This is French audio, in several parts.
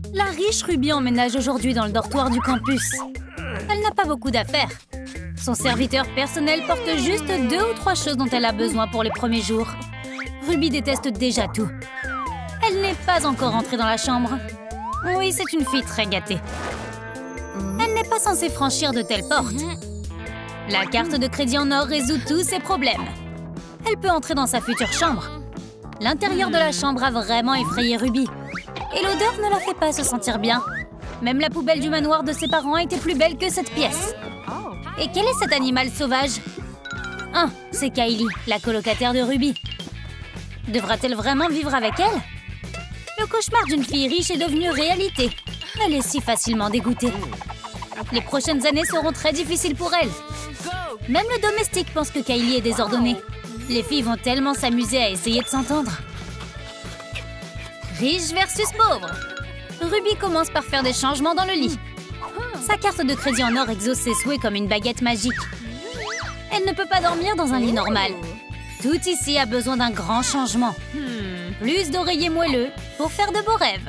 La riche Ruby emménage aujourd'hui dans le dortoir du campus. Elle n'a pas beaucoup d'affaires. Son serviteur personnel porte juste 2 ou 3 choses dont elle a besoin pour les premiers jours. Ruby déteste déjà tout. Elle n'est pas encore entrée dans la chambre. Oui, c'est une fille très gâtée. Elle n'est pas censée franchir de telles portes. La carte de crédit en or résout tous ses problèmes. Elle peut entrer dans sa future chambre. L'intérieur de la chambre a vraiment effrayé Ruby. Et l'odeur ne la fait pas se sentir bien. Même la poubelle du manoir de ses parents était plus belle que cette pièce. Et quel est cet animal sauvage? Ah, c'est Kylie, la colocataire de Ruby. Devra-t-elle vraiment vivre avec elle? Le cauchemar d'une fille riche est devenu réalité. Elle est si facilement dégoûtée. Les prochaines années seront très difficiles pour elle. Même le domestique pense que Kylie est désordonnée. Les filles vont tellement s'amuser à essayer de s'entendre. Riche versus pauvre. Ruby commence par faire des changements dans le lit. Sa carte de crédit en or exauce ses souhaits comme une baguette magique. Elle ne peut pas dormir dans un lit normal. Tout ici a besoin d'un grand changement. Plus d'oreillers moelleux pour faire de beaux rêves.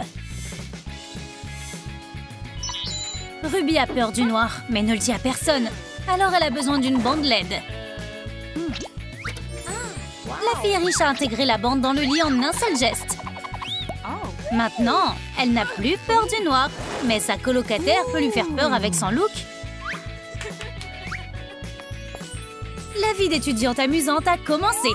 Ruby a peur du noir, mais ne le dit à personne. Alors elle a besoin d'une bande LED. La fille riche a intégré la bande dans le lit en un seul geste. Maintenant, elle n'a plus peur du noir, mais sa colocataire peut lui faire peur avec son look. La vie d'étudiante amusante a commencé.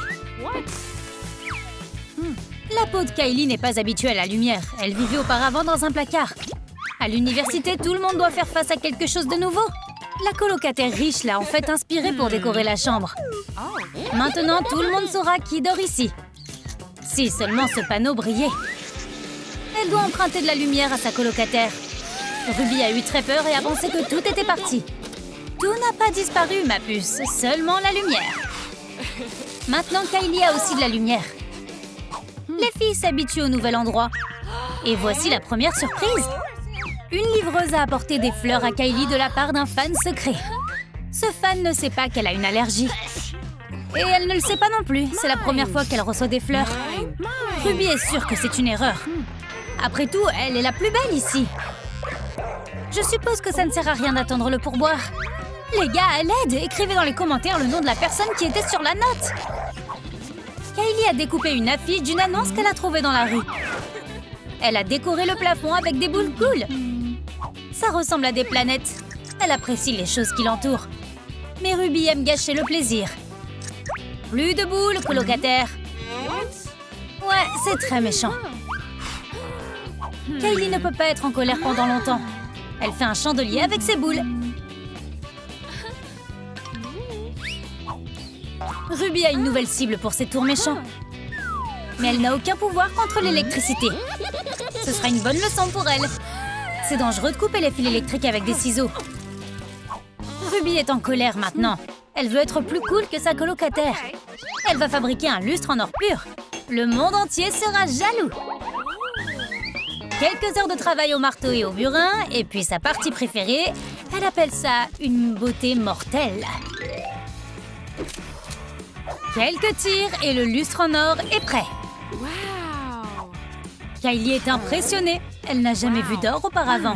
La peau de Kylie n'est pas habituée à la lumière. Elle vivait auparavant dans un placard. À l'université, tout le monde doit faire face à quelque chose de nouveau. La colocataire riche l'a en fait inspirée pour décorer la chambre. Maintenant, tout le monde saura qui dort ici. Si seulement ce panneau brillait. Elle doit emprunter de la lumière à sa colocataire. Ruby a eu très peur et a pensé que tout était parti. Tout n'a pas disparu, ma puce, seulement la lumière. Maintenant, Kylie a aussi de la lumière. Les filles s'habituent au nouvel endroit. Et voici la première surprise. Une livreuse a apporté des fleurs à Kylie de la part d'un fan secret. Ce fan ne sait pas qu'elle a une allergie. Et elle ne le sait pas non plus. C'est la première fois qu'elle reçoit des fleurs. Ruby est sûre que c'est une erreur. Après tout, elle est la plus belle ici. Je suppose que ça ne sert à rien d'attendre le pourboire. Les gars, à l'aide, écrivez dans les commentaires le nom de la personne qui était sur la note. Kylie a découpé une affiche d'une annonce qu'elle a trouvée dans la rue. Elle a décoré le plafond avec des boules cool. Ça ressemble à des planètes. Elle apprécie les choses qui l'entourent. Mais Ruby aime gâcher le plaisir. Plus de boules, colocataire. Ouais, c'est très méchant. Kylie ne peut pas être en colère pendant longtemps. Elle fait un chandelier avec ses boules. Ruby a une nouvelle cible pour ses tours méchants. Mais elle n'a aucun pouvoir contre l'électricité. Ce sera une bonne leçon pour elle. C'est dangereux de couper les fils électriques avec des ciseaux. Ruby est en colère maintenant. Elle veut être plus cool que sa colocataire. Elle va fabriquer un lustre en or pur. Le monde entier sera jaloux. Quelques heures de travail au marteau et au burin, et puis sa partie préférée, elle appelle ça une beauté mortelle. Quelques tirs et le lustre en or est prêt. Kylie est impressionnée. Elle n'a jamais vu d'or auparavant.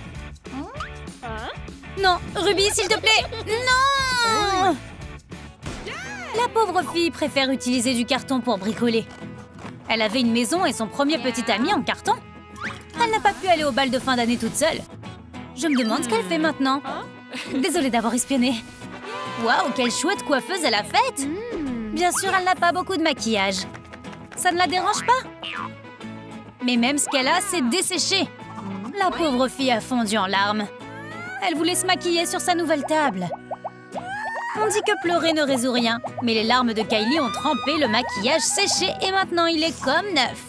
Non, Ruby, s'il te plaît. Non! La pauvre fille préfère utiliser du carton pour bricoler. Elle avait une maison et son premier petit ami en carton. Elle n'a pas pu aller au bal de fin d'année toute seule. Je me demande ce qu'elle fait maintenant. Désolée d'avoir espionné. Waouh, quelle chouette coiffeuse elle a faite! Bien sûr, elle n'a pas beaucoup de maquillage. Ça ne la dérange pas? Mais même ce qu'elle a, c'est desséché. La pauvre fille a fondu en larmes. Elle voulait se maquiller sur sa nouvelle table. On dit que pleurer ne résout rien, mais les larmes de Kylie ont trempé le maquillage séché et maintenant il est comme neuf.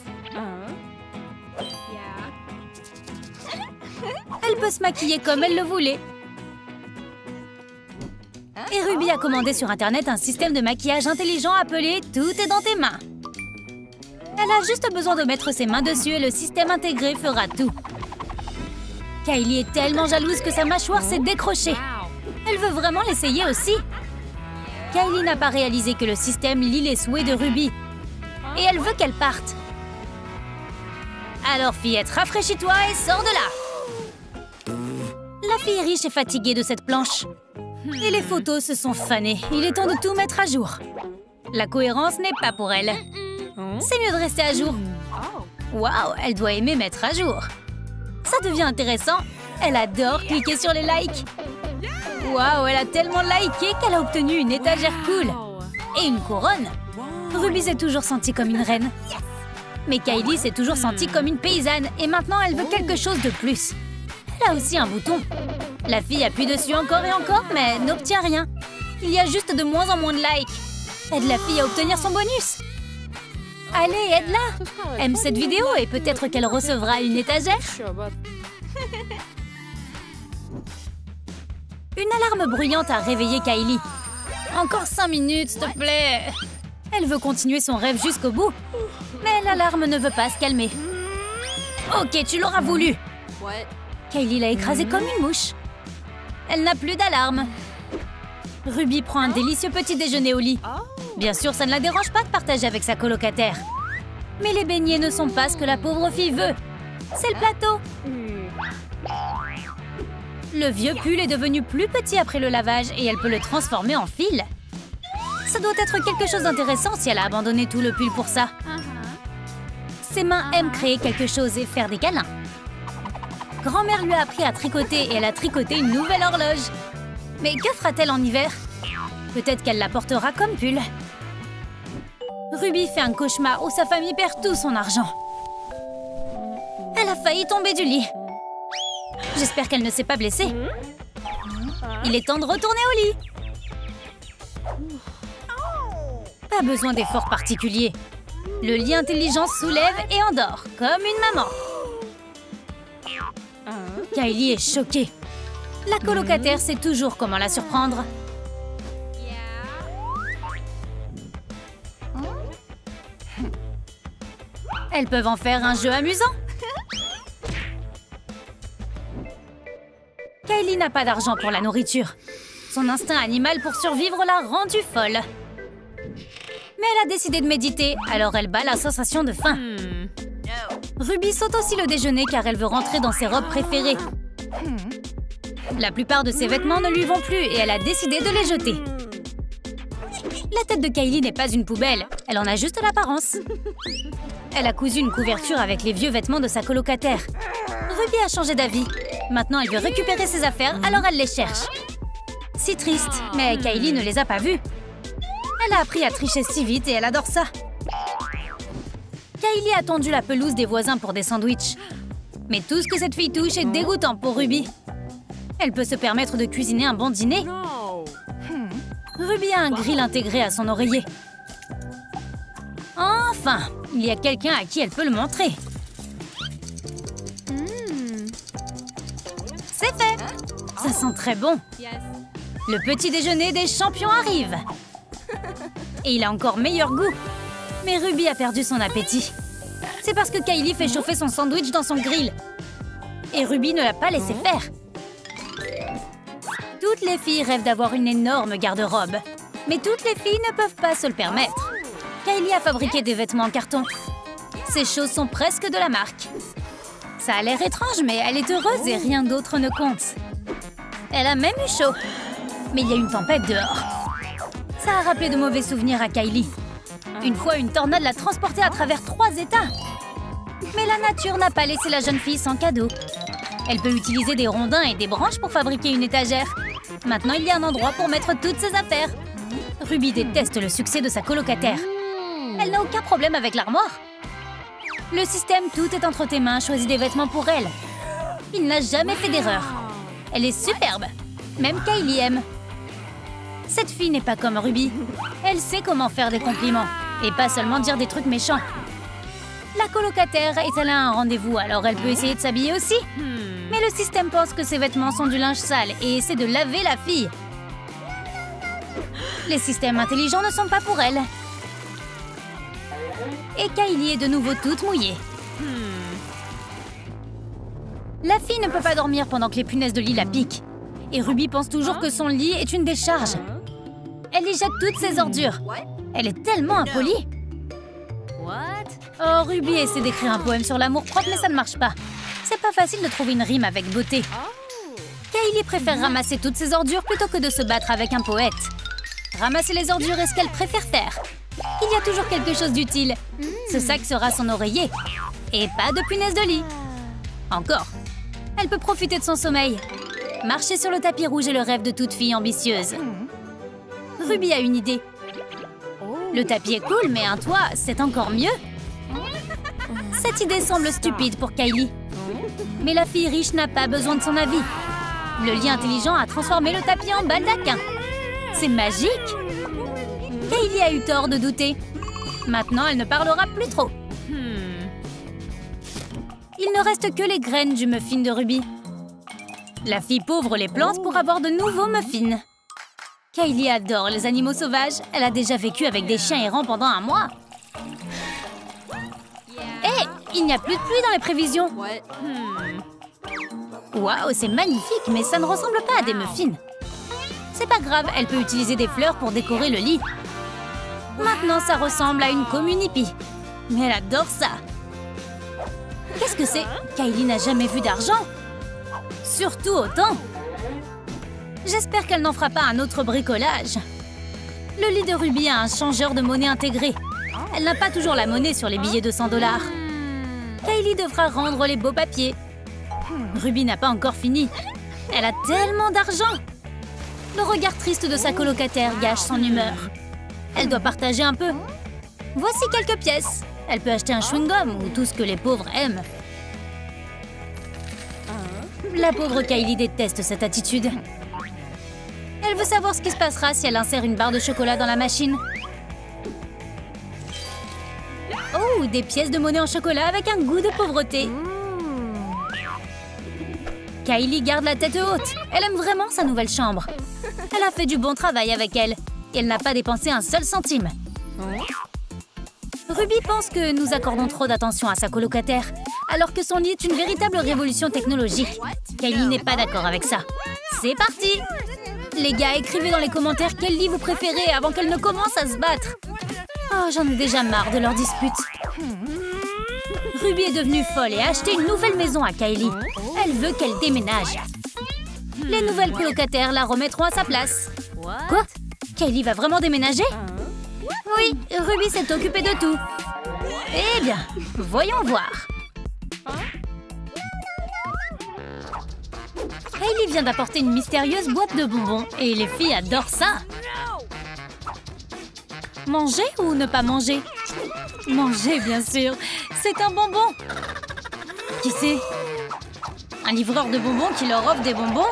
Elle peut se maquiller comme elle le voulait. Et Ruby a commandé sur Internet un système de maquillage intelligent appelé « Tout est dans tes mains ». Elle a juste besoin de mettre ses mains dessus et le système intégré fera tout. Kylie est tellement jalouse que sa mâchoire s'est décrochée. Elle veut vraiment l'essayer aussi. Kylie n'a pas réalisé que le système lit les souhaits de Ruby. Et elle veut qu'elle parte. Alors fillette, rafraîchis-toi et sors de là. La fille riche est fatiguée de cette planche. Et les photos se sont fanées. Il est temps de tout mettre à jour. La cohérence n'est pas pour elle. C'est mieux de rester à jour. Waouh, elle doit aimer mettre à jour. Ça devient intéressant. Elle adore cliquer sur les likes. Waouh, elle a tellement liké qu'elle a obtenu une étagère cool. Et une couronne. Ruby s'est toujours sentie comme une reine. Mais Kylie s'est toujours sentie comme une paysanne. Et maintenant, elle veut quelque chose de plus. Elle a aussi un bouton. La fille appuie dessus encore et encore, mais n'obtient rien. Il y a juste de moins en moins de likes. Aide la fille à obtenir son bonus. Allez, aide-la. Aime cette vidéo et peut-être qu'elle recevra une étagère. Une alarme bruyante a réveillé Kylie. Encore 5 minutes, s'il te plaît. Elle veut continuer son rêve jusqu'au bout. Mais l'alarme ne veut pas se calmer. Ok, tu l'auras voulu. Kylie l'a écrasée comme une mouche. Elle n'a plus d'alarme. Ruby prend un délicieux petit déjeuner au lit. Bien sûr, ça ne la dérange pas de partager avec sa colocataire. Mais les beignets ne sont pas ce que la pauvre fille veut. C'est le plateau. Le vieux pull est devenu plus petit après le lavage et elle peut le transformer en fil. Ça doit être quelque chose d'intéressant si elle a abandonné tout le pull pour ça. Ses mains aiment créer quelque chose et faire des câlins. Grand-mère lui a appris à tricoter et elle a tricoté une nouvelle horloge. Mais que fera-t-elle en hiver? Peut-être qu'elle la portera comme pull. Ruby fait un cauchemar où sa famille perd tout son argent. Elle a failli tomber du lit. J'espère qu'elle ne s'est pas blessée. Il est temps de retourner au lit. Pas besoin d'efforts particuliers. Le lit intelligent soulève et endort, comme une maman. Kylie est choquée. La colocataire sait toujours comment la surprendre. Elles peuvent en faire un jeu amusant. Kylie n'a pas d'argent pour la nourriture. Son instinct animal pour survivre l'a rendue folle. Mais elle a décidé de méditer, alors elle bat la sensation de faim. Ruby saute aussi le déjeuner car elle veut rentrer dans ses robes préférées. La plupart de ses vêtements ne lui vont plus et elle a décidé de les jeter. La tête de Kylie n'est pas une poubelle, elle en a juste l'apparence. Elle a cousu une couverture avec les vieux vêtements de sa colocataire. Ruby a changé d'avis. Maintenant, elle veut récupérer ses affaires, alors elle les cherche. Si triste, mais Kylie ne les a pas vues. Elle a appris à tricher si vite et elle adore ça. Kylie a tendu la pelouse des voisins pour des sandwichs. Mais tout ce que cette fille touche est dégoûtant pour Ruby. Elle peut se permettre de cuisiner un bon dîner. Ruby a un grill intégré à son oreiller. Enfin, il y a quelqu'un à qui elle peut le montrer. C'est fait. Ça sent très bon. Le petit déjeuner des champions arrive. Et il a encore meilleur goût. Mais Ruby a perdu son appétit. C'est parce que Kylie fait chauffer son sandwich dans son grill. Et Ruby ne l'a pas laissé faire. Toutes les filles rêvent d'avoir une énorme garde-robe. Mais toutes les filles ne peuvent pas se le permettre. Kylie a fabriqué des vêtements en carton. Ses choses sont presque de la marque. Ça a l'air étrange, mais elle est heureuse et rien d'autre ne compte. Elle a même eu chaud. Mais il y a une tempête dehors. Ça a rappelé de mauvais souvenirs à Kylie. Une fois, une tornade l'a transportée à travers 3 États. Mais la nature n'a pas laissé la jeune fille sans cadeau. Elle peut utiliser des rondins et des branches pour fabriquer une étagère. Maintenant, il y a un endroit pour mettre toutes ses affaires. Ruby déteste le succès de sa colocataire. Elle n'a aucun problème avec l'armoire. Le système « Tout est entre tes mains » choisit des vêtements pour elle. Il n'a jamais fait d'erreur. Elle est superbe. Même Kylie aime. Cette fille n'est pas comme Ruby. Elle sait comment faire des compliments. Et pas seulement dire des trucs méchants. La colocataire est allée à un rendez-vous, alors elle peut essayer de s'habiller aussi. Mais le système pense que ses vêtements sont du linge sale et essaie de laver la fille. Les systèmes intelligents ne sont pas pour elle. Et Kylie est de nouveau toute mouillée. La fille ne peut pas dormir pendant que les punaises de lit la piquent. Et Ruby pense toujours que son lit est une décharge. Elle y jette toutes ses ordures. Elle est tellement impolie. Oh, Ruby essaie d'écrire un poème sur l'amour-propre, mais ça ne marche pas. C'est pas facile de trouver une rime avec beauté. Kylie préfère ramasser toutes ses ordures plutôt que de se battre avec un poète. Ramasser les ordures est ce qu'elle préfère faire. Il y a toujours quelque chose d'utile. Ce sac sera son oreiller. Et pas de punaise de lit. Encore. Elle peut profiter de son sommeil. Marcher sur le tapis rouge est le rêve de toute fille ambitieuse. Ruby a une idée. Le tapis est cool, mais un toit, c'est encore mieux. Cette idée semble stupide pour Kylie. Mais la fille riche n'a pas besoin de son avis. Le lit intelligent a transformé le tapis en baldaquin. C'est magique! Kylie a eu tort de douter. Maintenant, elle ne parlera plus trop. Il ne reste que les graines du muffin de Ruby. La fille pauvre les plante pour avoir de nouveaux muffins. Kylie adore les animaux sauvages. Elle a déjà vécu avec des chiens errants pendant un mois. Hé, il n'y a plus de pluie dans les prévisions. Waouh, c'est magnifique, mais ça ne ressemble pas à des muffins. C'est pas grave, elle peut utiliser des fleurs pour décorer le lit. Maintenant, ça ressemble à une community. Mais elle adore ça. Qu'est-ce que c'est? Kylie n'a jamais vu d'argent. Surtout autant. J'espère qu'elle n'en fera pas un autre bricolage. Le lit de Ruby a un changeur de monnaie intégré. Elle n'a pas toujours la monnaie sur les billets de 100 $. Kylie devra rendre les beaux papiers. Ruby n'a pas encore fini. Elle a tellement d'argent. Le regard triste de sa colocataire gâche son humeur. Elle doit partager un peu. Voici quelques pièces. Elle peut acheter un chewing-gum ou tout ce que les pauvres aiment. La pauvre Kylie déteste cette attitude. Elle veut savoir ce qui se passera si elle insère une barre de chocolat dans la machine. Oh, des pièces de monnaie en chocolat avec un goût de pauvreté. Kylie garde la tête haute. Elle aime vraiment sa nouvelle chambre. Elle a fait du bon travail avec elle. Et elle n'a pas dépensé un seul centime. Ruby pense que nous accordons trop d'attention à sa colocataire, alors que son lit est une véritable révolution technologique. Kylie n'est pas d'accord avec ça. C'est parti! Les gars, écrivez dans les commentaires quel lit vous préférez avant qu'elle ne commence à se battre. Oh, j'en ai déjà marre de leur dispute. Ruby est devenue folle et a acheté une nouvelle maison à Kylie. Elle veut qu'elle déménage. Les nouvelles colocataires la remettront à sa place. Quoi? Kylie va vraiment déménager? Oui, Ruby s'est occupée de tout. Eh bien, voyons voir. Kylie vient d'apporter une mystérieuse boîte de bonbons et les filles adorent ça. Manger ou ne pas manger? Manger, bien sûr. C'est un bonbon. Qui c'est? Un livreur de bonbons qui leur offre des bonbons?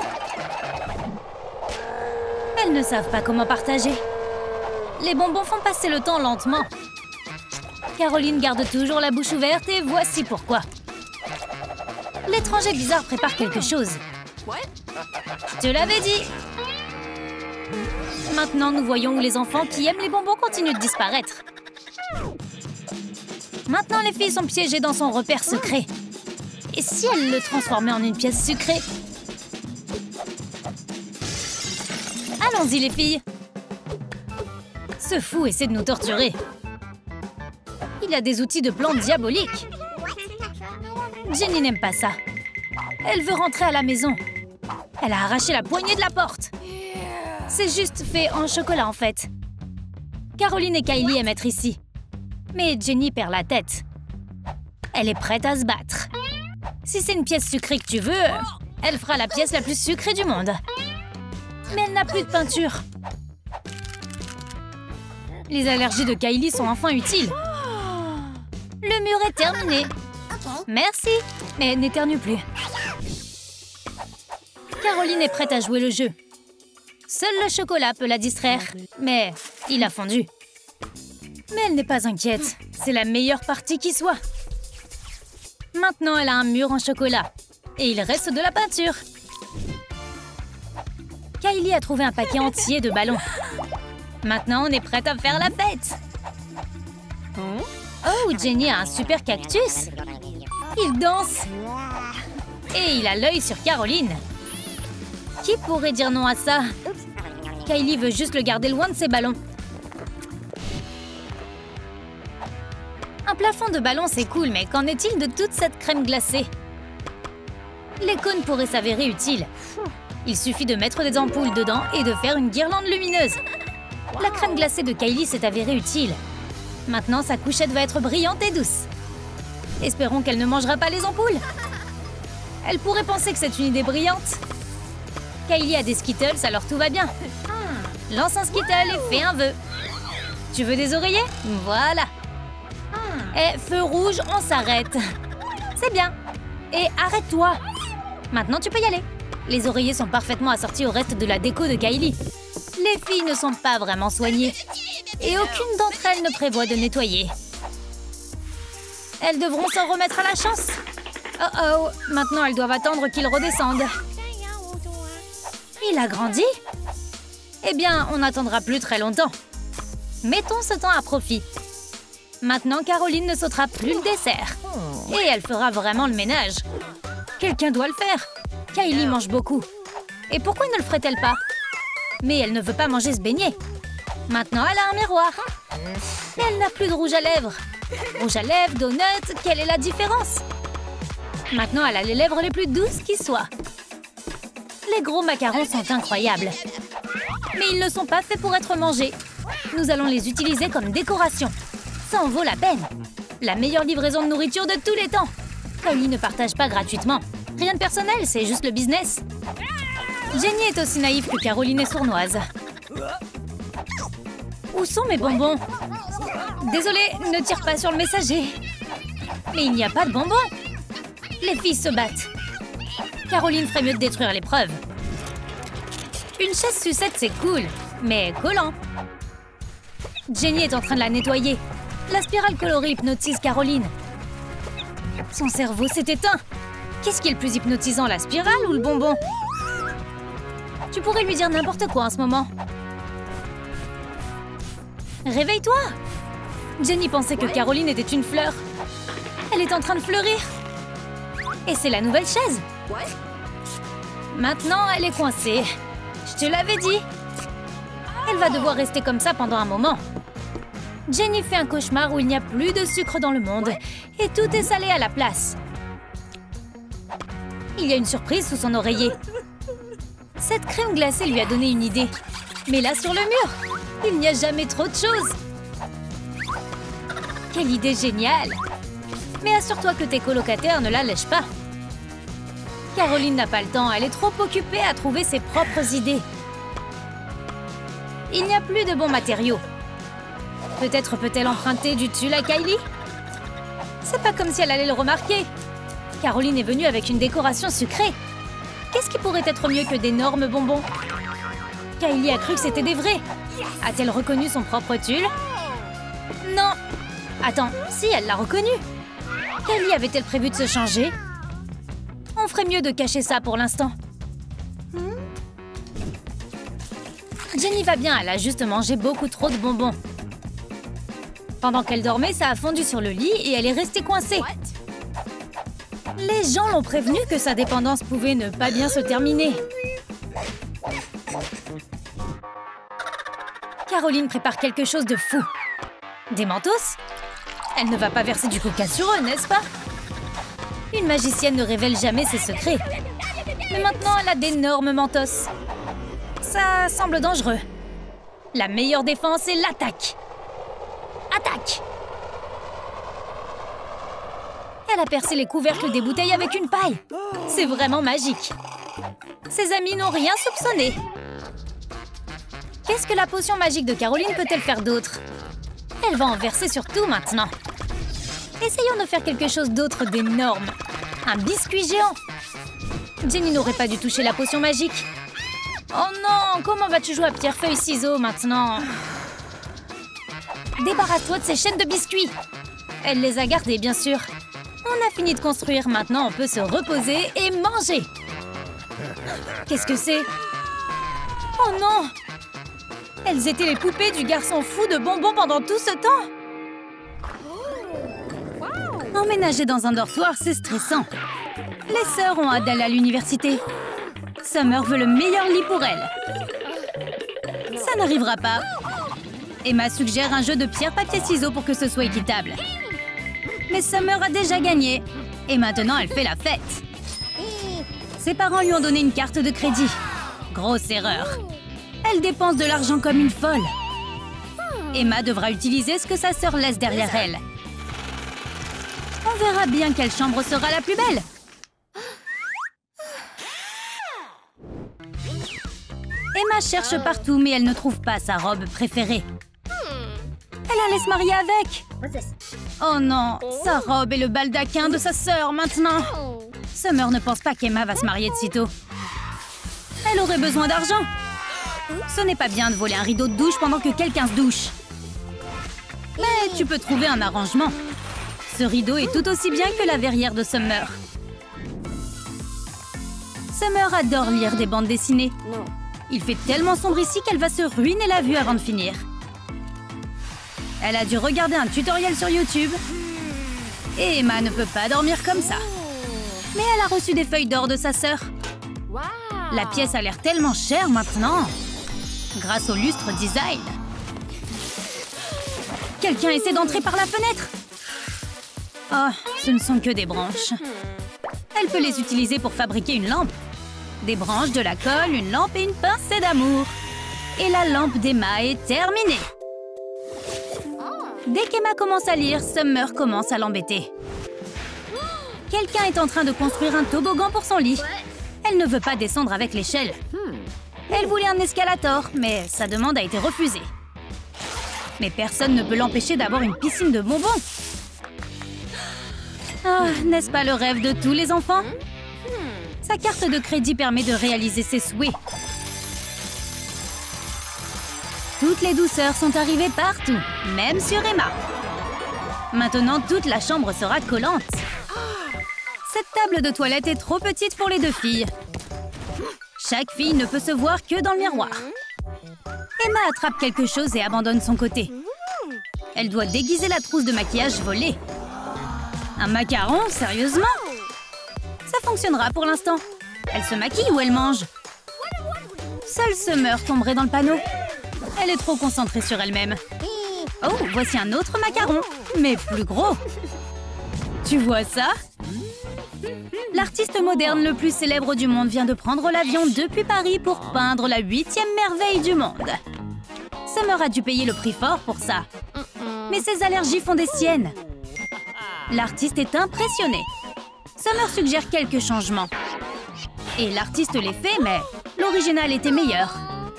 Elles ne savent pas comment partager. Les bonbons font passer le temps lentement. Caroline garde toujours la bouche ouverte et voici pourquoi. L'étranger bizarre prépare quelque chose. Je te l'avais dit. Maintenant, nous voyons où les enfants qui aiment les bonbons continuent de disparaître. Maintenant, les filles sont piégées dans son repère secret. Et si elle le transformait en une pièce sucrée? Allons-y, les filles. Ce fou essaie de nous torturer. Il a des outils de plantes diaboliques. Jenny n'aime pas ça. Elle veut rentrer à la maison. Elle a arraché la poignée de la porte. C'est juste fait en chocolat, en fait. Caroline et Kylie aiment être ici. Mais Jenny perd la tête. Elle est prête à se battre. Si c'est une pièce sucrée que tu veux, elle fera la pièce la plus sucrée du monde. Mais elle n'a plus de peinture. Les allergies de Kylie sont enfin utiles. Le mur est terminé. Merci, mais n'éternue plus. Caroline est prête à jouer le jeu. Seul le chocolat peut la distraire, mais il a fondu. Mais elle n'est pas inquiète. C'est la meilleure partie qui soit. Maintenant, elle a un mur en chocolat. Et il reste de la peinture. Kylie a trouvé un paquet entier de ballons. Maintenant, on est prête à faire la fête. Oh, Jenny a un super cactus. Il danse. Et il a l'œil sur Caroline. Qui pourrait dire non à ça? Kylie veut juste le garder loin de ses ballons. Un plafond de ballon, c'est cool, mais qu'en est-il de toute cette crème glacée? Les cônes pourraient s'avérer utiles. Il suffit de mettre des ampoules dedans et de faire une guirlande lumineuse. La crème glacée de Kylie s'est avérée utile. Maintenant, sa couchette va être brillante et douce. Espérons qu'elle ne mangera pas les ampoules. Elle pourrait penser que c'est une idée brillante. Kylie a des Skittles, alors tout va bien. Lance un Skittle et fais un vœu. Tu veux des oreillers? Voilà. Et feu rouge, on s'arrête. C'est bien. Et arrête-toi. Maintenant, tu peux y aller. Les oreillers sont parfaitement assortis au reste de la déco de Kylie. Les filles ne sont pas vraiment soignées. Et aucune d'entre elles ne prévoit de nettoyer. Elles devront s'en remettre à la chance. Oh oh, maintenant elles doivent attendre qu'il redescende. Il a grandi? Eh bien, on n'attendra plus très longtemps. Mettons ce temps à profit. Maintenant, Caroline ne sautera plus le dessert. Et elle fera vraiment le ménage. Quelqu'un doit le faire. Kylie mange beaucoup. Et pourquoi ne le ferait-elle pas? Mais elle ne veut pas manger ce beignet. Maintenant, elle a un miroir. Mais elle n'a plus de rouge à lèvres. Rouge à lèvres, donut, quelle est la différence? Maintenant, elle a les lèvres les plus douces qui soient. Les gros macarons sont incroyables. Mais ils ne sont pas faits pour être mangés. Nous allons les utiliser comme décoration. Ça en vaut la peine. La meilleure livraison de nourriture de tous les temps. Kylie ne partage pas gratuitement. Rien de personnel, c'est juste le business. Jenny est aussi naïve que Caroline est sournoise. Où sont mes bonbons? Désolée, ne tire pas sur le messager. Mais il n'y a pas de bonbons. Les filles se battent. Caroline ferait mieux de détruire l'épreuve. Une chaise sucette, c'est cool, mais collant. Jenny est en train de la nettoyer. La spirale colorée hypnotise Caroline. Son cerveau s'est éteint. Qu'est-ce qui est le plus hypnotisant, la spirale ou le bonbon? Tu pourrais lui dire n'importe quoi en ce moment. Réveille-toi! Jenny pensait que Caroline était une fleur. Elle est en train de fleurir. Et c'est la nouvelle chaise. Maintenant, elle est coincée. Je te l'avais dit. Elle va devoir rester comme ça pendant un moment. Jenny fait un cauchemar où il n'y a plus de sucre dans le monde. Et tout est salé à la place. Il y a une surprise sous son oreiller. Cette crème glacée lui a donné une idée. Mets-la sur le mur. Il n'y a jamais trop de choses. Quelle idée géniale! Mais assure-toi que tes colocataires ne la lèchent pas. Caroline n'a pas le temps, elle est trop occupée à trouver ses propres idées. Il n'y a plus de bons matériaux. Peut-être peut-elle emprunter du tulle à Kylie? C'est pas comme si elle allait le remarquer. Caroline est venue avec une décoration sucrée. Qu'est-ce qui pourrait être mieux que d'énormes bonbons? Kylie a cru que c'était des vrais. A-t-elle reconnu son propre tulle? Non. Attends, si, elle l'a reconnu. Kylie avait-elle prévu de se changer? On ferait mieux de cacher ça pour l'instant. Jenny va bien, elle a juste mangé beaucoup trop de bonbons. Pendant qu'elle dormait, ça a fondu sur le lit et elle est restée coincée. Les gens l'ont prévenue que sa dépendance pouvait ne pas bien se terminer. Caroline prépare quelque chose de fou. Des mentos? Elle ne va pas verser du coca sur eux, n'est-ce pas? Une magicienne ne révèle jamais ses secrets. Mais maintenant, elle a d'énormes mentos. Ça semble dangereux. La meilleure défense est l'attaque. Attaque! Elle a percé les couvercles des bouteilles avec une paille. C'est vraiment magique. Ses amis n'ont rien soupçonné. Qu'est-ce que la potion magique de Caroline peut-elle faire d'autre? Elle va en verser sur tout maintenant. Essayons de faire quelque chose d'autre d'énorme. Un biscuit géant. Jenny n'aurait pas dû toucher la potion magique. Oh non, comment vas-tu jouer à pierre-feuille-ciseaux maintenant? Débarrasse-toi de ces chaînes de biscuits. Elle les a gardés, bien sûr. On a fini de construire, maintenant on peut se reposer et manger. Qu'est-ce que c'est? Oh non! Elles étaient les poupées du garçon fou de bonbons pendant tout ce temps. Emménager dans un dortoir, c'est stressant. Les sœurs ont hâte d'aller à l'université. Summer veut le meilleur lit pour elle. Ça n'arrivera pas. Emma suggère un jeu de pierre-papier-ciseaux pour que ce soit équitable. Mais Summer a déjà gagné. Et maintenant, elle fait la fête. Ses parents lui ont donné une carte de crédit. Grosse erreur. Elle dépense de l'argent comme une folle. Emma devra utiliser ce que sa sœur laisse derrière elle. On verra bien quelle chambre sera la plus belle. Emma cherche partout, mais elle ne trouve pas sa robe préférée. Elle allait se marier avec. Oh non, sa robe et le baldaquin de sa sœur maintenant. Summer ne pense pas qu'Emma va se marier de sitôt. Elle aurait besoin d'argent. Ce n'est pas bien de voler un rideau de douche pendant que quelqu'un se douche. Mais tu peux trouver un arrangement. Ce rideau est tout aussi bien que la verrière de Summer. Summer adore lire des bandes dessinées. Il fait tellement sombre ici qu'elle va se ruiner la vue avant de finir. Elle a dû regarder un tutoriel sur YouTube. Et Emma ne peut pas dormir comme ça. Mais elle a reçu des feuilles d'or de sa sœur. La pièce a l'air tellement chère maintenant. Grâce au lustre design. Quelqu'un essaie d'entrer par la fenêtre. Oh, ce ne sont que des branches. Elle peut les utiliser pour fabriquer une lampe. Des branches, de la colle, une lampe et une pincée d'amour. Et la lampe d'Emma est terminée. Dès qu'Emma commence à lire, Summer commence à l'embêter. Quelqu'un est en train de construire un toboggan pour son lit. Elle ne veut pas descendre avec l'échelle. Elle voulait un escalator, mais sa demande a été refusée. Mais personne ne peut l'empêcher d'avoir une piscine de bonbons. Ah, n'est-ce pas le rêve de tous les enfants? Sa carte de crédit permet de réaliser ses souhaits. Toutes les douceurs sont arrivées partout, même sur Emma. Maintenant, toute la chambre sera collante. Cette table de toilette est trop petite pour les deux filles. Chaque fille ne peut se voir que dans le miroir. Emma attrape quelque chose et abandonne son côté. Elle doit déguiser la trousse de maquillage volée. Un macaron, sérieusement? Ça fonctionnera pour l'instant. Elle se maquille ou elle mange? Seule Summer tomberait dans le panneau. Elle est trop concentrée sur elle-même. Oh, voici un autre macaron, mais plus gros. Tu vois ça? L'artiste moderne le plus célèbre du monde vient de prendre l'avion depuis Paris pour peindre la 8e merveille du monde. Summer a dû payer le prix fort pour ça. Mais ses allergies font des siennes. L'artiste est impressionné. Summer suggère quelques changements. Et l'artiste les fait, mais l'original était meilleur.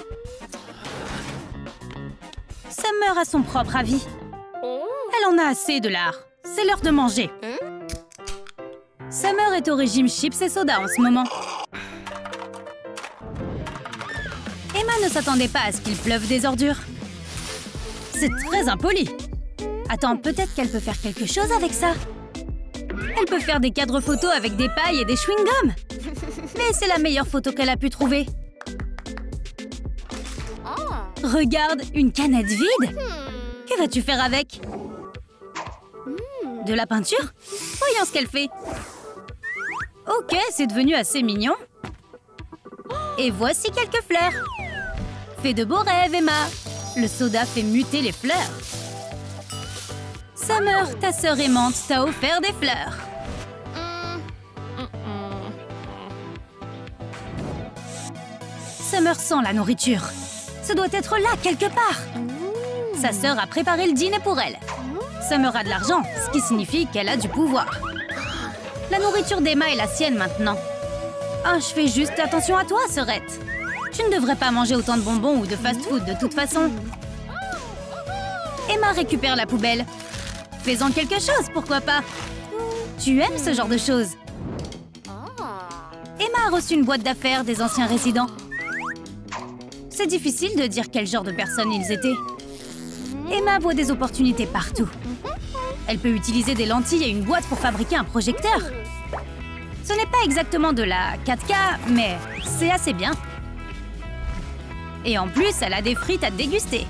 Summer a son propre avis. Elle en a assez de l'art. C'est l'heure de manger. Summer est au régime chips et soda en ce moment. Emma ne s'attendait pas à ce qu'il pleuve des ordures. C'est très impoli. Attends, peut-être qu'elle peut faire quelque chose avec ça. Elle peut faire des cadres photos avec des pailles et des chewing-gums. Mais c'est la meilleure photo qu'elle a pu trouver. Regarde, une canette vide. Que vas-tu faire avec? De la peinture? Voyons ce qu'elle fait. Ok, c'est devenu assez mignon. Et voici quelques fleurs. Fais de beaux rêves, Emma. Le soda fait muter les fleurs. Summer, ta sœur aimante, t'a offert des fleurs. Summer sent la nourriture. Ça doit être là, quelque part. Sa sœur a préparé le dîner pour elle. Summer a de l'argent, ce qui signifie qu'elle a du pouvoir. La nourriture d'Emma est la sienne maintenant. Ah, je fais juste attention à toi, sœurette. Tu ne devrais pas manger autant de bonbons ou de fast-food de toute façon. Emma récupère la poubelle. Fais-en quelque chose, pourquoi pas? Tu aimes ce genre de choses? Emma a reçu une boîte d'affaires des anciens résidents. C'est difficile de dire quel genre de personnes ils étaient. Emma voit des opportunités partout. Elle peut utiliser des lentilles et une boîte pour fabriquer un projecteur. Ce n'est pas exactement de la 4K, mais c'est assez bien. Et en plus, elle a des frites à déguster.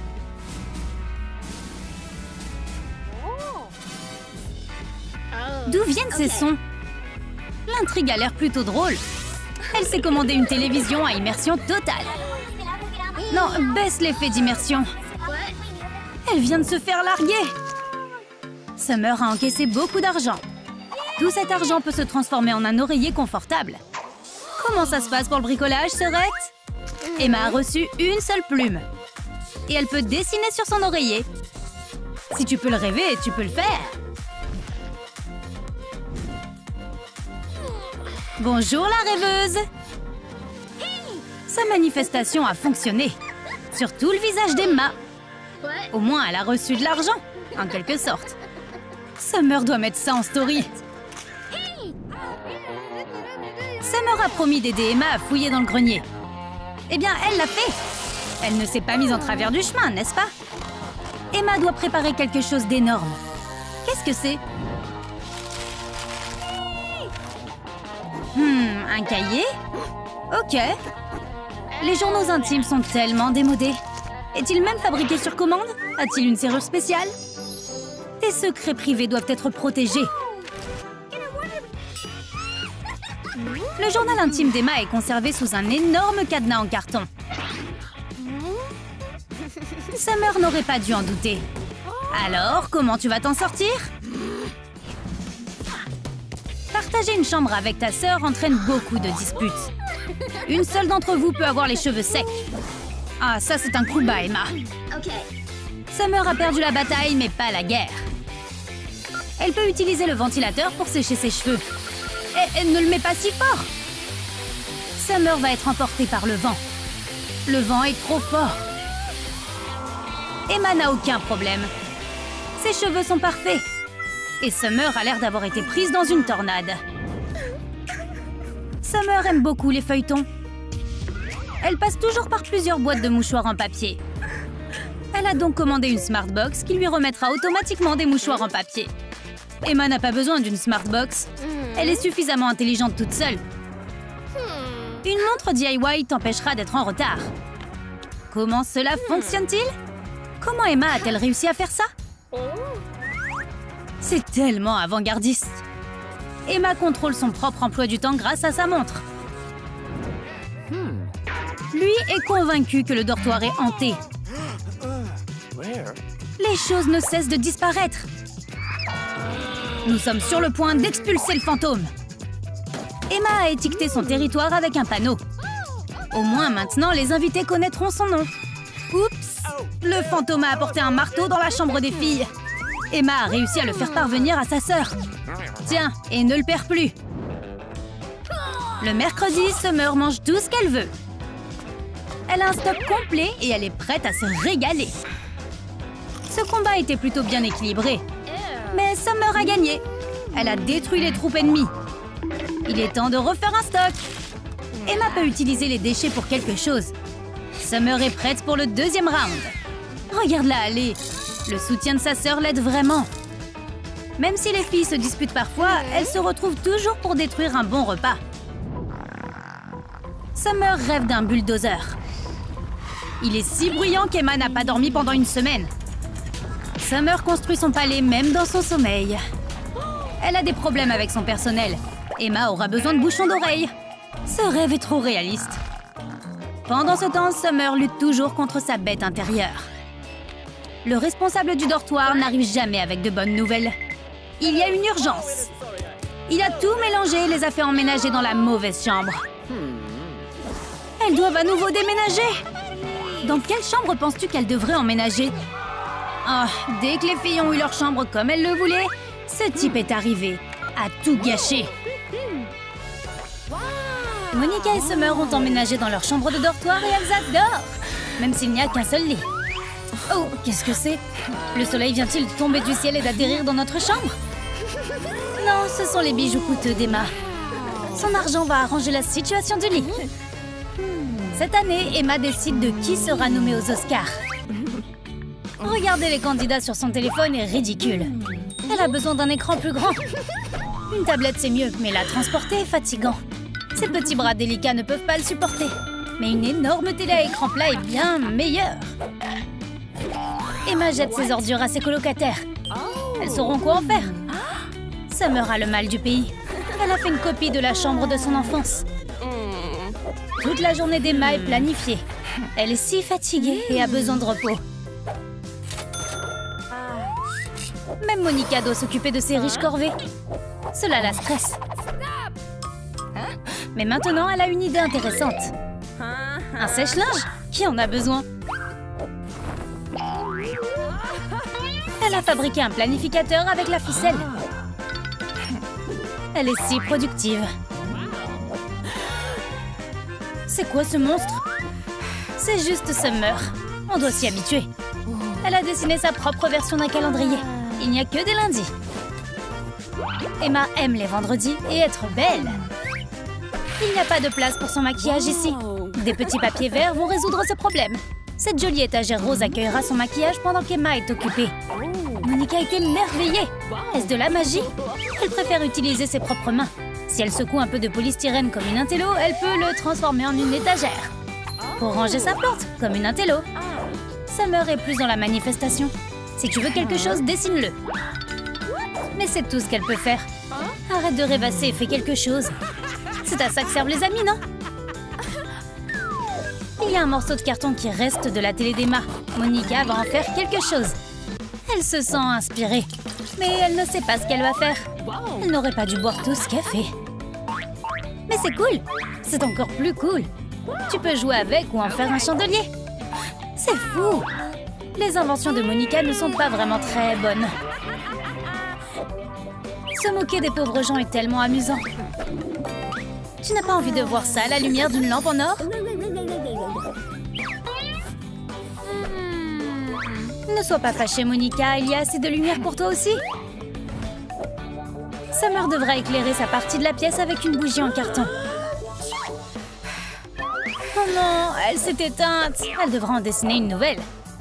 D'où viennent ces sons? L'intrigue a l'air plutôt drôle. Elle s'est commandé une télévision à immersion totale. Non, baisse l'effet d'immersion. Elle vient de se faire larguer. Summer a encaissé beaucoup d'argent. Tout cet argent peut se transformer en un oreiller confortable. Comment ça se passe pour le bricolage, Sœurette? Emma a reçu une seule plume. Et elle peut dessiner sur son oreiller. Si tu peux le rêver, tu peux le faire. Bonjour la rêveuse! Sa manifestation a fonctionné. Sur tout le visage d'Emma. Au moins, elle a reçu de l'argent, en quelque sorte. Summer doit mettre ça en story. Summer a promis d'aider Emma à fouiller dans le grenier. Eh bien, elle l'a fait. Elle ne s'est pas mise en travers du chemin, n'est-ce pas? Emma doit préparer quelque chose d'énorme. Qu'est-ce que c'est? Un cahier? Ok. Les journaux intimes sont tellement démodés. Est-il même fabriqué sur commande? A-t-il une serrure spéciale? Tes secrets privés doivent être protégés. Le journal intime d'Emma est conservé sous un énorme cadenas en carton. Summer n'aurait pas dû en douter. Alors, comment tu vas t'en sortir? Partager une chambre avec ta sœur entraîne beaucoup de disputes. Une seule d'entre vous peut avoir les cheveux secs. Ah, ça c'est un coup bas, Emma. Summer a perdu la bataille, mais pas la guerre. Elle peut utiliser le ventilateur pour sécher ses cheveux. Et ne le mets pas si fort! Summer va être emportée par le vent. Le vent est trop fort. Emma n'a aucun problème. Ses cheveux sont parfaits. Et Summer a l'air d'avoir été prise dans une tornade. Summer aime beaucoup les feuilletons. Elle passe toujours par plusieurs boîtes de mouchoirs en papier. Elle a donc commandé une Smartbox qui lui remettra automatiquement des mouchoirs en papier. Emma n'a pas besoin d'une Smartbox. Elle est suffisamment intelligente toute seule. Une montre DIY t'empêchera d'être en retard. Comment cela fonctionne-t-il? Comment Emma a-t-elle réussi à faire ça? C'est tellement avant-gardiste. Emma contrôle son propre emploi du temps grâce à sa montre. Lui est convaincu que le dortoir est hanté. Les choses ne cessent de disparaître. Nous sommes sur le point d'expulser le fantôme. Emma a étiqueté son territoire avec un panneau. Au moins maintenant, les invités connaîtront son nom. Oups! Le fantôme a apporté un marteau dans la chambre des filles. Emma a réussi à le faire parvenir à sa sœur. Tiens, et ne le perds plus. Le mercredi, Summer mange tout ce qu'elle veut. Elle a un stock complet et elle est prête à se régaler. Ce combat était plutôt bien équilibré. Mais Summer a gagné. Elle a détruit les troupes ennemies. Il est temps de refaire un stock. Emma peut utiliser les déchets pour quelque chose. Summer est prête pour le deuxième round. Regarde-la aller. Le soutien de sa sœur l'aide vraiment. Même si les filles se disputent parfois, elles se retrouvent toujours pour détruire un bon repas. Summer rêve d'un bulldozer. Il est si bruyant qu'Emma n'a pas dormi pendant une semaine. Summer construit son palais même dans son sommeil. Elle a des problèmes avec son personnel. Emma aura besoin de bouchons d'oreilles. Ce rêve est trop réaliste. Pendant ce temps, Summer lutte toujours contre sa bête intérieure. Le responsable du dortoir n'arrive jamais avec de bonnes nouvelles. Il y a une urgence. Il a tout mélangé et les a fait emménager dans la mauvaise chambre. Elles doivent à nouveau déménager. Dans quelle chambre penses-tu qu'elles devraient emménager? Oh, dès que les filles ont eu leur chambre comme elles le voulaient, ce type est arrivé, à tout gâcher. Monica et Summer ont emménagé dans leur chambre de dortoir et elles adorent, même s'il n'y a qu'un seul lit. Oh, qu'est-ce que c'est? Le soleil vient-il de tomber du ciel et d'atterrir dans notre chambre? Non, ce sont les bijoux coûteux d'Emma. Son argent va arranger la situation du lit. Cette année, Emma décide de qui sera nommé aux Oscars. Regarder les candidats sur son téléphone est ridicule. Elle a besoin d'un écran plus grand. Une tablette, c'est mieux, mais la transporter est fatigant. Ses petits bras délicats ne peuvent pas le supporter. Mais une énorme télé à écran plat est bien meilleure. Emma jette ses ordures à ses colocataires. Elles sauront quoi en faire. Summer a le mal du pays. Elle a fait une copie de la chambre de son enfance. Toute la journée d'Emma est planifiée. Elle est si fatiguée et a besoin de repos. Même Monica doit s'occuper de ses riches corvées. Cela la stresse. Mais maintenant, elle a une idée intéressante. Un sèche-linge? Qui en a besoin? Elle a fabriqué un planificateur avec la ficelle. Elle est si productive. C'est quoi ce monstre? C'est juste Summer. On doit s'y habituer. Elle a dessiné sa propre version d'un calendrier. Il n'y a que des lundis. Emma aime les vendredis et être belle. Il n'y a pas de place pour son maquillage ici. Des petits papiers verts vont résoudre ce problème. Cette jolie étagère rose accueillera son maquillage pendant qu'Emma est occupée. Monica est émerveillée. Est-ce de la magie? Elle préfère utiliser ses propres mains. Si elle secoue un peu de polystyrène comme une intello, elle peut le transformer en une étagère. Pour ranger sa plante, comme une intello. Summer est plus dans la manifestation. Si tu veux quelque chose, dessine-le. Mais c'est tout ce qu'elle peut faire. Arrête de rêvasser et fais quelque chose. C'est à ça que servent les amis, non? Il y a un morceau de carton qui reste de la télé d'Emma. Monica va en faire quelque chose. Elle se sent inspirée. Mais elle ne sait pas ce qu'elle va faire. Elle n'aurait pas dû boire tout ce café. Mais c'est cool. C'est encore plus cool. Tu peux jouer avec ou en faire un chandelier. C'est fou. Les inventions de Monica ne sont pas vraiment très bonnes. Se moquer des pauvres gens est tellement amusant. Tu n'as pas envie de voir ça à la lumière d'une lampe en or? Ne sois pas fâchée, Monica. Il y a assez de lumière pour toi aussi. Summer devra éclairer sa partie de la pièce avec une bougie en carton. Oh non, elle s'est éteinte. Elle devra en dessiner une nouvelle.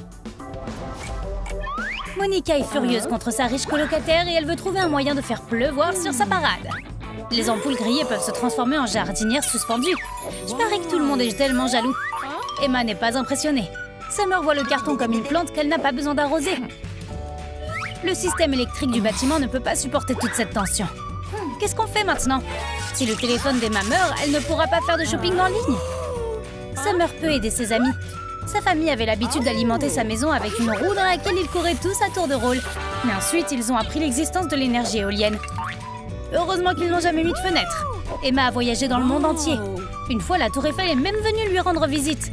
Monica est furieuse contre sa riche colocataire et elle veut trouver un moyen de faire pleuvoir sur sa parade. Les ampoules grillées peuvent se transformer en jardinières suspendues. Je parie que tout le monde est tellement jaloux. Emma n'est pas impressionnée. Summer voit le carton comme une plante qu'elle n'a pas besoin d'arroser. Le système électrique du bâtiment ne peut pas supporter toute cette tension. Qu'est-ce qu'on fait maintenant? Si le téléphone d'Emma meurt, elle ne pourra pas faire de shopping en ligne. Summer peut aider ses amis. Sa famille avait l'habitude d'alimenter sa maison avec une roue dans laquelle ils couraient tous à tour de rôle. Mais ensuite, ils ont appris l'existence de l'énergie éolienne. Heureusement qu'ils n'ont jamais mis de fenêtre. Emma a voyagé dans le monde entier. Une fois, la tour Eiffel est même venue lui rendre visite.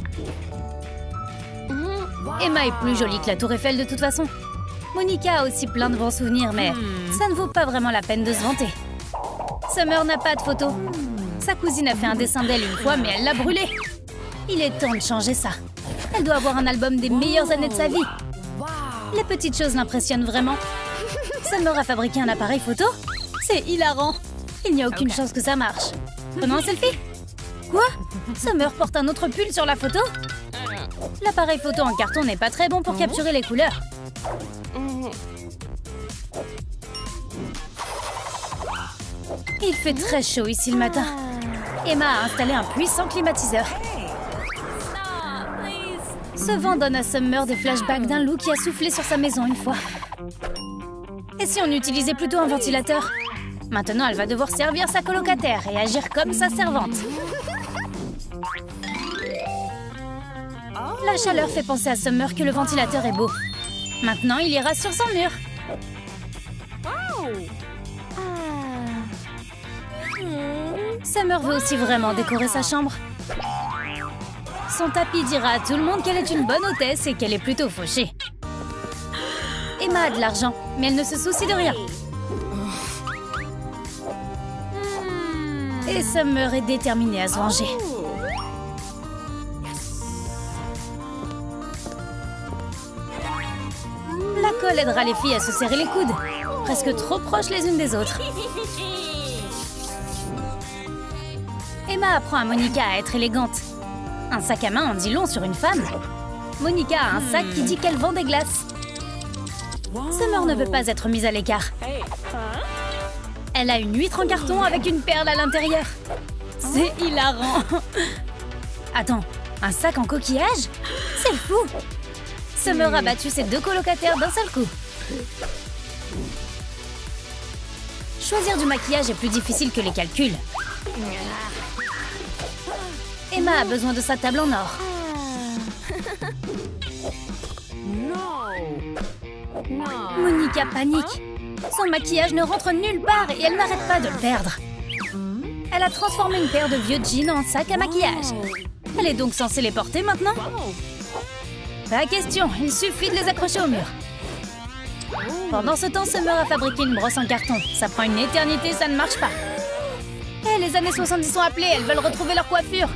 Emma est plus jolie que la tour Eiffel de toute façon. Monica a aussi plein de bons souvenirs, mais ça ne vaut pas vraiment la peine de se vanter. Summer n'a pas de photo. Sa cousine a fait un dessin d'elle une fois, mais elle l'a brûlé. Il est temps de changer ça. Elle doit avoir un album des meilleures années de sa vie. Les petites choses l'impressionnent vraiment. Summer a fabriqué un appareil photo? C'est hilarant. Il n'y a aucune chance que ça marche. Prenons un selfie? Quoi? Summer porte un autre pull sur la photo? L'appareil photo en carton n'est pas très bon pour capturer les couleurs. Il fait très chaud ici le matin. Emma a installé un puissant climatiseur. Ce vent donne à Summer des flashbacks d'un loup qui a soufflé sur sa maison une fois. Et si on utilisait plutôt un ventilateur? Maintenant, elle va devoir servir sa colocataire et agir comme sa servante. La chaleur fait penser à Summer que le ventilateur est beau. Maintenant, il ira sur son mur. Summer veut aussi vraiment décorer sa chambre. Son tapis dira à tout le monde qu'elle est une bonne hôtesse et qu'elle est plutôt fauchée. Emma a de l'argent, mais elle ne se soucie de rien. Et Summer est déterminée à se venger. La colle aidera les filles à se serrer les coudes, presque trop proches les unes des autres. Emma apprend à Monica à être élégante. Un sac à main en dit long sur une femme. Monica a un sac qui dit qu'elle vend des glaces. Summer ne veut pas être mise à l'écart. Elle a une huître en carton avec une perle à l'intérieur. C'est hilarant. Attends, un sac en coquillage? C'est fou. Summer a battu ses deux colocataires d'un seul coup. Choisir du maquillage est plus difficile que les calculs. Emma a besoin de sa table en or. Monica panique. Son maquillage ne rentre nulle part et elle n'arrête pas de le perdre. Elle a transformé une paire de vieux jeans en sac à maquillage. Elle est donc censée les porter maintenant? Pas question, il suffit de les accrocher au mur. Pendant ce temps, Summer a fabriqué une brosse en carton. Ça prend une éternité, ça ne marche pas. Et les années 70 sont appelées, elles veulent retrouver leur coiffure.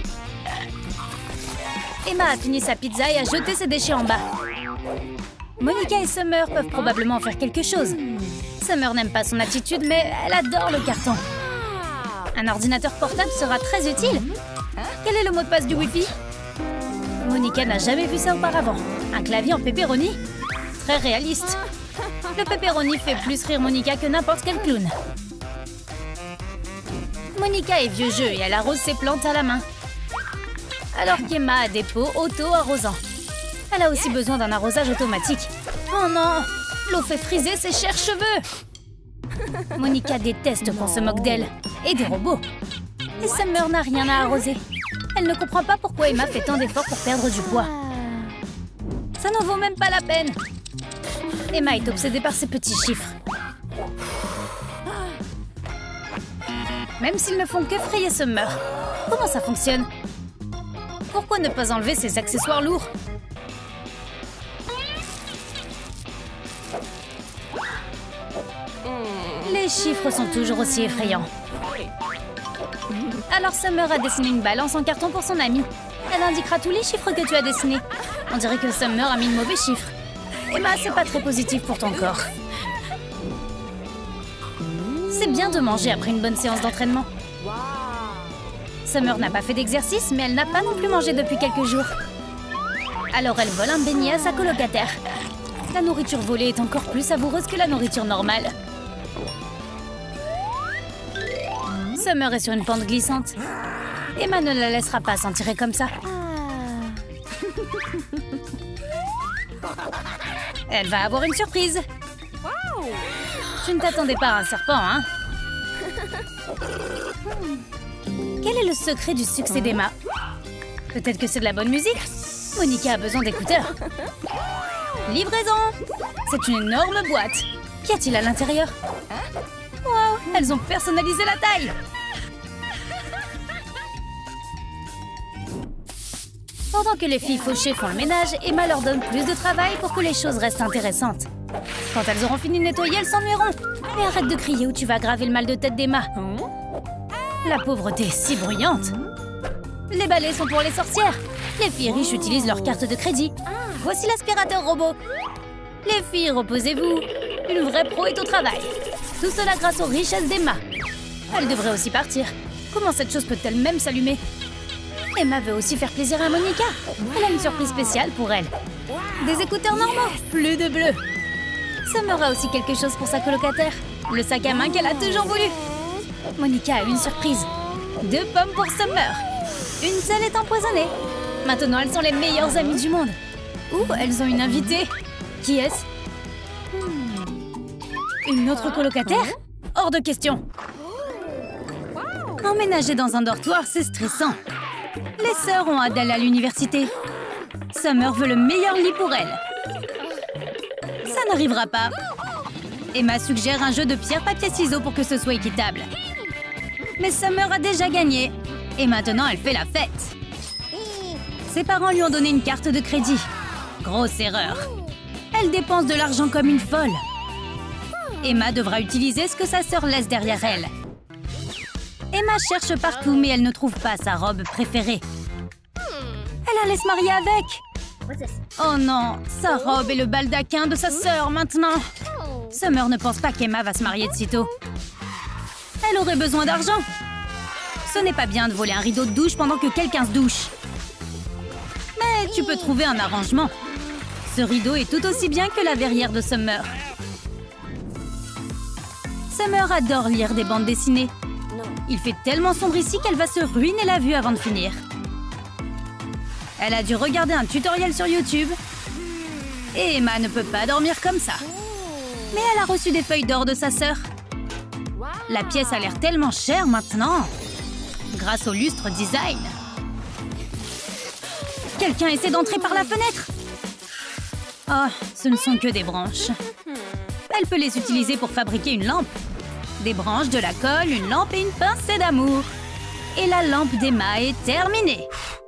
Emma a fini sa pizza et a jeté ses déchets en bas. Monica et Summer peuvent probablement en faire quelque chose. Summer n'aime pas son attitude, mais elle adore le carton. Un ordinateur portable sera très utile. Quel est le mot de passe du Wi-Fi? Monica n'a jamais vu ça auparavant. Un clavier en pepperoni? Très réaliste. Le pepperoni fait plus rire Monica que n'importe quel clown. Monica est vieux jeu et elle arrose ses plantes à la main. Alors qu'Emma a des pots auto-arrosants. Elle a aussi besoin d'un arrosage automatique. Oh non! L'eau fait friser ses chers cheveux! Monica déteste qu'on se moque d'elle. Et des robots. Et Summer n'a rien à arroser. Elle ne comprend pas pourquoi Emma fait tant d'efforts pour perdre du poids. Ça n'en vaut même pas la peine. Emma est obsédée par ces petits chiffres. Même s'ils ne font qu'effrayer Summer. Comment ça fonctionne? Pourquoi ne pas enlever ces accessoires lourds? Les chiffres sont toujours aussi effrayants. Alors Summer a dessiné une balance en carton pour son amie. Elle indiquera tous les chiffres que tu as dessinés. On dirait que Summer a mis de mauvais chiffres. Emma, c'est pas très positif pour ton corps. C'est bien de manger après une bonne séance d'entraînement. Summer n'a pas fait d'exercice, mais elle n'a pas non plus mangé depuis quelques jours. Alors elle vole un beignet à sa colocataire. La nourriture volée est encore plus savoureuse que la nourriture normale. Summer est sur une pente glissante. Emma ne la laissera pas s'en tirer comme ça. Elle va avoir une surprise. Tu ne t'attendais pas à un serpent, hein? Quel est le secret du succès d'Emma? Peut-être que c'est de la bonne musique? Monica a besoin d'écouteurs. Livraison! C'est une énorme boîte. Qu'y a-t-il à l'intérieur? Wow, elles ont personnalisé la taille! Pendant que les filles fauchées font le ménage, Emma leur donne plus de travail pour que les choses restent intéressantes. Quand elles auront fini de nettoyer, elles s'ennuieront. Mais arrête de crier ou tu vas aggraver le mal de tête d'Emma. La pauvreté est si bruyante. Les balais sont pour les sorcières. Les filles riches utilisent leur carte de crédit. Voici l'aspirateur robot. Les filles, reposez-vous. Une vraie pro est au travail. Tout cela grâce aux richesses d'Emma. Elle devrait aussi partir. Comment cette chose peut-elle même s'allumer? Emma veut aussi faire plaisir à Monica. Elle a une surprise spéciale pour elle. Des écouteurs normaux, plus de bleu. Summer a aussi quelque chose pour sa colocataire. Le sac à main qu'elle a toujours voulu. Monica a une surprise. 2 pommes pour Summer. Une seule est empoisonnée. Maintenant, elles sont les meilleures amies du monde. Ouh, elles ont une invitée. Qui est-ce? Une autre colocataire? Hors de question. Emménager dans un dortoir, c'est stressant. Les sœurs ont hâte d'aller à l'université. Summer veut le meilleur lit pour elle. Ça n'arrivera pas. Emma suggère un jeu de pierre-papier-ciseaux pour que ce soit équitable. Mais Summer a déjà gagné. Et maintenant, elle fait la fête. Ses parents lui ont donné une carte de crédit. Grosse erreur. Elle dépense de l'argent comme une folle. Emma devra utiliser ce que sa sœur laisse derrière elle. Emma cherche partout, mais elle ne trouve pas sa robe préférée. Elle allait se marier avec. Oh non, sa robe et le baldaquin de sa sœur maintenant. Summer ne pense pas qu'Emma va se marier de sitôt. Elle aurait besoin d'argent. Ce n'est pas bien de voler un rideau de douche pendant que quelqu'un se douche. Mais tu peux trouver un arrangement. Ce rideau est tout aussi bien que la verrière de Summer. Summer adore lire des bandes dessinées. Il fait tellement sombre ici qu'elle va se ruiner la vue avant de finir. Elle a dû regarder un tutoriel sur YouTube. Et Emma ne peut pas dormir comme ça. Mais elle a reçu des feuilles d'or de sa sœur. La pièce a l'air tellement chère maintenant. Grâce au lustre design. Quelqu'un essaie d'entrer par la fenêtre. Oh, ce ne sont que des branches. Elle peut les utiliser pour fabriquer une lampe. Des branches, de la colle, une lampe et une pincée d'amour. Et la lampe d'Emma est terminée.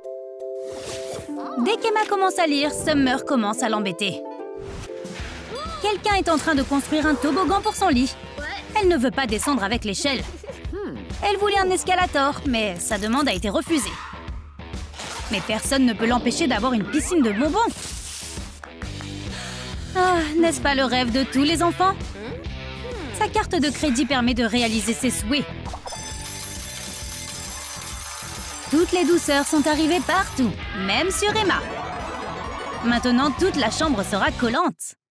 Dès qu'Emma commence à lire, Summer commence à l'embêter. Quelqu'un est en train de construire un toboggan pour son lit. Elle ne veut pas descendre avec l'échelle. Elle voulait un escalator, mais sa demande a été refusée. Mais personne ne peut l'empêcher d'avoir une piscine de bonbons. Ah, n'est-ce pas le rêve de tous les enfants? Sa carte de crédit permet de réaliser ses souhaits. Toutes les douceurs sont arrivées partout, même sur Emma. Maintenant, toute la chambre sera collante.